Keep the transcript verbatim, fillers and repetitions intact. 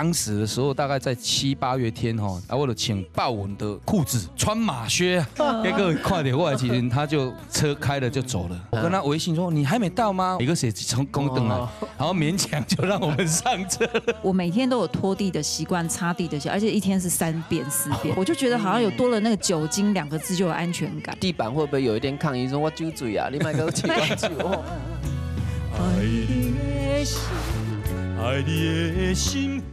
当时的时候大概在七八月天哈，啊，我就请豹纹的裤子，穿马靴，结果快点过来，其实他就车开了就走了。我跟他微信说你还没到吗？一个写从公灯来，然后勉强就让我们上车。 我每天都有拖地的习惯，擦地的习惯，而且一天是三遍四遍，我就觉得好像有多了那个酒精两个字就有安全感。 地板会不会有一点抗议说我酒醉啊？你买个气管酒。爱你的心，爱你的心。